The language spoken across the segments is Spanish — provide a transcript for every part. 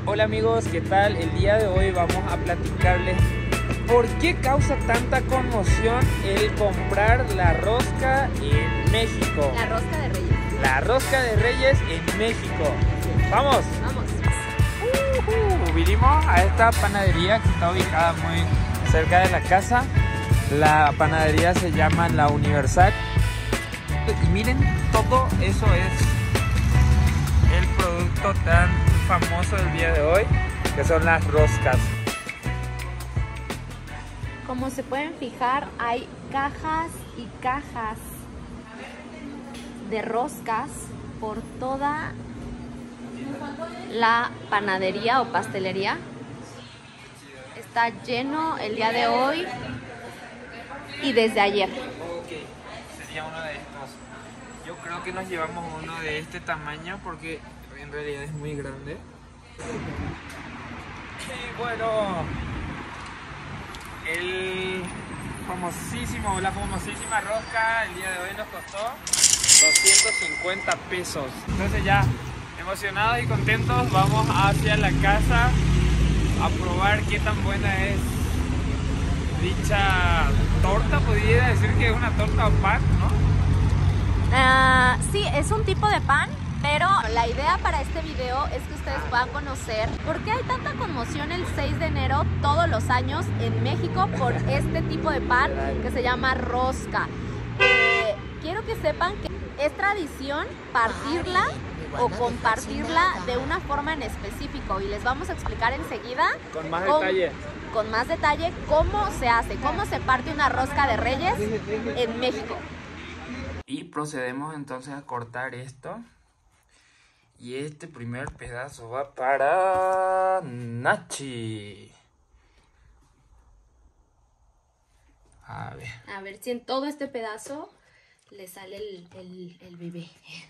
Hola amigos, ¿qué tal? El día de hoy vamos a platicarles por qué causa tanta conmoción el comprar la rosca en México. La rosca de Reyes. La rosca de Reyes en México. ¡Vamos! Vamos. Vinimos a esta panadería que está ubicada muy cerca de la casa. La panadería se llama La Universal. Y miren, todo eso es el producto tan famoso del día de hoy, que son las roscas. Como se pueden fijar, hay cajas y cajas de roscas por toda la panadería o pastelería. Está lleno el día de hoy y desde ayer. Ok, sería uno de estos. Yo creo que nos llevamos uno de este tamaño porque en realidad es muy grande. Y bueno, la famosísima rosca el día de hoy nos costó 250 pesos. Entonces ya, emocionados y contentos, vamos hacia la casa a probar qué tan buena es dicha torta. Podría decir que es una torta o pan, ¿no? Sí, es un tipo de pan, pero la idea para este video es que ustedes puedan conocer por qué hay tanta conmoción el 6 de enero todos los años en México por este tipo de pan que se llama rosca. Quiero que sepan que es tradición partirla o compartirla de una forma en específico y les vamos a explicar enseguida con más detalle cómo se hace, cómo se parte una rosca de Reyes en México. Y procedemos entonces a cortar esto. Y este primer pedazo va para Nachi. A ver si en todo este pedazo le sale el bebé.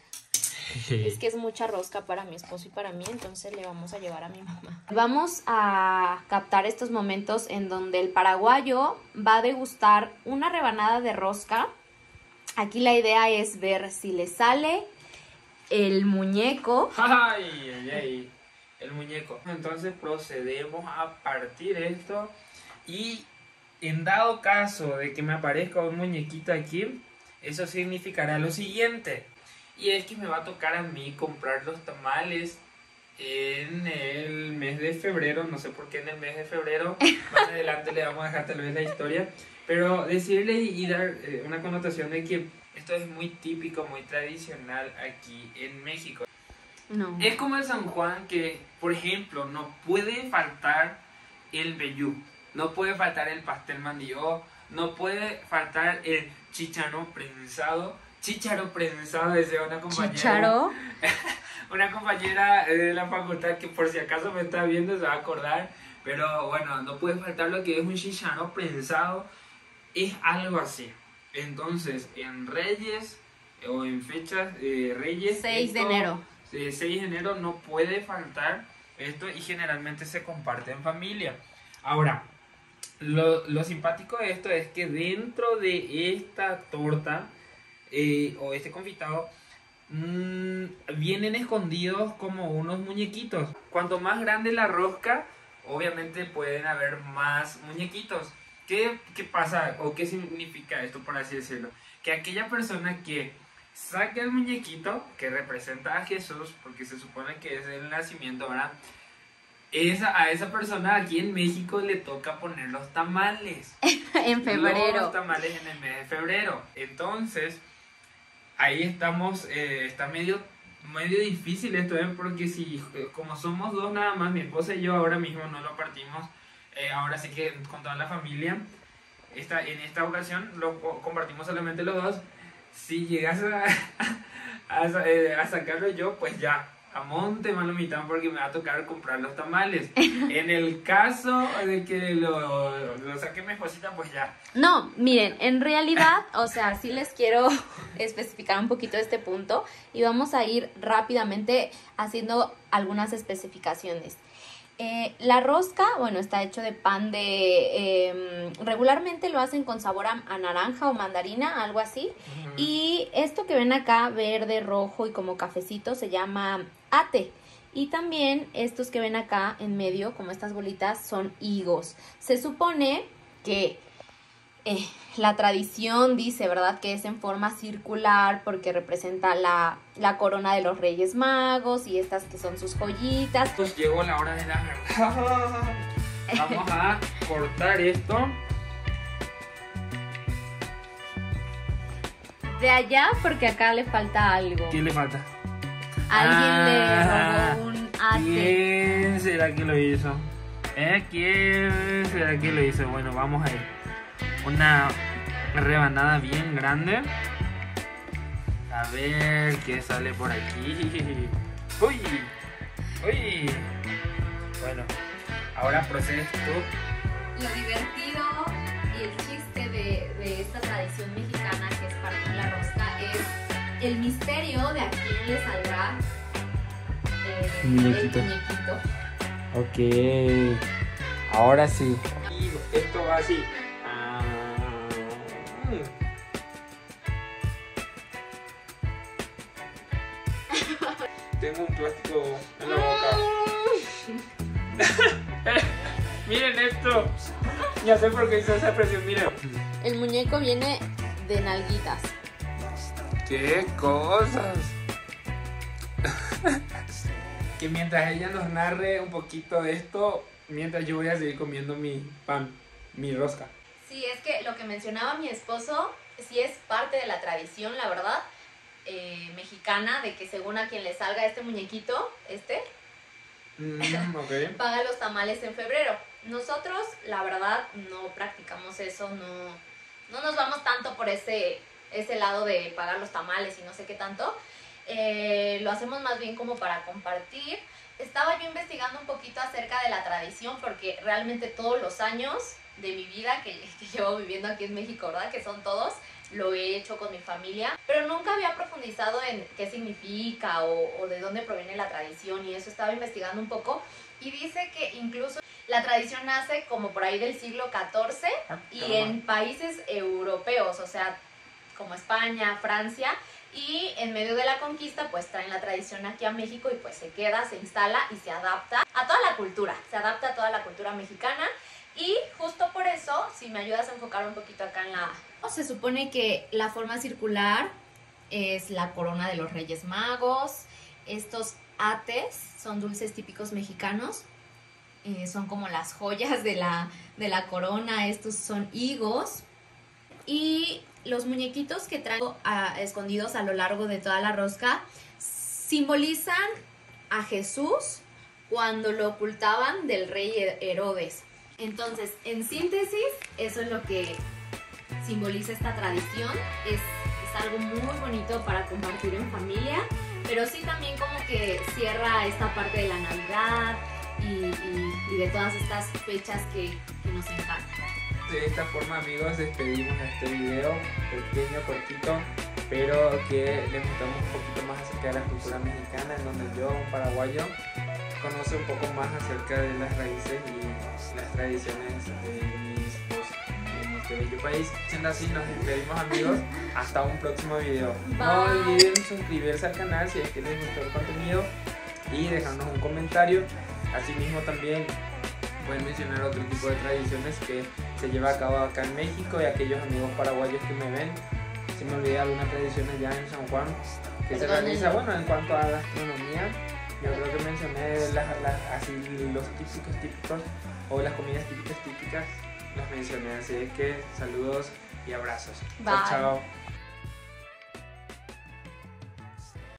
Es que es mucha rosca para mi esposo y para mí, entonces le vamos a llevar a mi mamá. Vamos a captar estos momentos en donde el paraguayo va a degustar una rebanada de rosca. Aquí la idea es ver si le sale el muñeco. ¡Ay! El muñeco. Entonces procedemos a partir esto. Y en dado caso de que me aparezca un muñequito aquí, eso significará lo siguiente. Y es que me va a tocar a mí comprar los tamales en el mes de febrero. No sé por qué en el mes de febrero. Más adelante le vamos a dejar tal vez la historia. Pero decirle y dar una connotación de que esto es muy típico, muy tradicional aquí en México. No. Es como el San Juan que, por ejemplo, no puede faltar el vellú, no puede faltar el pastel mandilló, no puede faltar el chícharo prensado. Chícharo prensado, decía una compañera. ¿Chícharo? Una compañera de la facultad que por si acaso me está viendo se va a acordar. Pero bueno, no puede faltar lo que es un chícharo prensado. Es algo así. Entonces, en Reyes o en fechas de Reyes... 6 de enero. 6 de enero no puede faltar esto y generalmente se comparte en familia. Ahora, lo simpático de esto es que dentro de esta torta o este confitado vienen escondidos como unos muñequitos. Cuanto más grande la rosca, obviamente pueden haber más muñequitos. ¿Qué pasa o qué significa esto, por así decirlo? Que aquella persona que saque el muñequito que representa a Jesús, porque se supone que es el nacimiento, ¿verdad? A esa persona aquí en México le toca poner los tamales. En febrero. Los tamales en el mes de febrero. Entonces, ahí estamos, está medio difícil esto, porque si como somos dos nada más, mi esposa y yo ahora mismo no lo partimos. Ahora sí que con toda la familia, en esta ocasión lo compartimos solamente los dos. Si llegas a sacarlo yo, pues ya, a monte malomitán, porque me va a tocar comprar los tamales. En el caso de que lo saque mi esposita, pues ya. No, miren, en realidad, o sea, sí les quiero especificar un poquito este punto y vamos a ir rápidamente haciendo algunas especificaciones. La rosca, bueno, está hecho de pan regularmente lo hacen con sabor a naranja o mandarina, algo así. Y esto que ven acá, verde, rojo y como cafecito, se llama ate. Y también estos que ven acá en medio, como estas bolitas, son higos. Se supone que la tradición dice, ¿verdad?, que es en forma circular porque representa la corona de los Reyes Magos y estas que son sus joyitas. Pues llegó la hora de la verdad. Vamos a cortar esto. De allá, porque acá le falta algo. ¿Qué le falta? Alguien le robó un ate. ¿Quién será que lo hizo? ¿Quién será que lo hizo? Bueno, vamos a ir. Una rebanada bien grande. A ver qué sale por aquí. ¡Uy! ¡Uy! Bueno, ahora procedes tú. Lo divertido y el chiste de esta tradición mexicana que es partir la rosca es el misterio de a quién le saldrá el muñequito. Ok, ahora sí. Y esto va así. Tengo un plástico en la boca. Miren esto. Ya sé por qué hizo esa presión, miren. El muñeco viene de nalguitas. ¡Qué cosas! Que mientras ella nos narre un poquito de esto, mientras yo voy a seguir comiendo mi pan, mi rosca. Sí, es que lo que mencionaba mi esposo, sí es parte de la tradición, la verdad, mexicana, de que según a quien le salga este muñequito, Okay. paga los tamales en febrero. Nosotros, la verdad, no practicamos eso, no nos vamos tanto por ese lado de pagar los tamales y no sé qué tanto. Lo hacemos más bien como para compartir. Estaba yo investigando un poquito acerca de la tradición porque realmente todos los años de mi vida que llevo viviendo aquí en México, ¿verdad?, que son todos, lo he hecho con mi familia, pero nunca había profundizado en qué significa o de dónde proviene la tradición y eso. Estaba investigando un poco y dice que incluso la tradición nace como por ahí del siglo XIV y en países europeos, o sea, como España, Francia, y en medio de la conquista pues traen la tradición aquí a México y pues se queda, se instala y se adapta a toda la cultura, mexicana. Y justo por eso, si me ayudas a enfocar un poquito acá en la... Se supone que la forma circular es la corona de los Reyes Magos. Estos ates son dulces típicos mexicanos. Son como las joyas de la corona. Estos son higos. Y los muñequitos que traigo escondidos a lo largo de toda la rosca simbolizan a Jesús cuando lo ocultaban del rey Herodes. Entonces, en síntesis, eso es lo que simboliza esta tradición. Es algo muy bonito para compartir en familia, pero sí también como que cierra esta parte de la Navidad y de todas estas fechas que nos encantan. De esta forma, amigos, despedimos este video pequeño, cortito, pero que les mostramos un poquito más acerca de la cultura mexicana, en donde yo, un paraguayo, conoce un poco más acerca de las raíces y las tradiciones de mi esposa en este bello país. Siendo así, nos despedimos, amigos. Hasta un próximo video. Bye. No olviden suscribirse al canal si es que les gustó el contenido y dejarnos un comentario. Asimismo, también pueden mencionar otro tipo de tradiciones que se lleva a cabo acá en México, y aquellos amigos paraguayos que me ven, si me olvidé alguna tradición allá en San Juan que se realiza. Bueno, en cuanto a gastronomía, yo creo que mencioné así los típicos o las comidas típicas las mencioné, así es que saludos y abrazos. Bye. Chao, chao.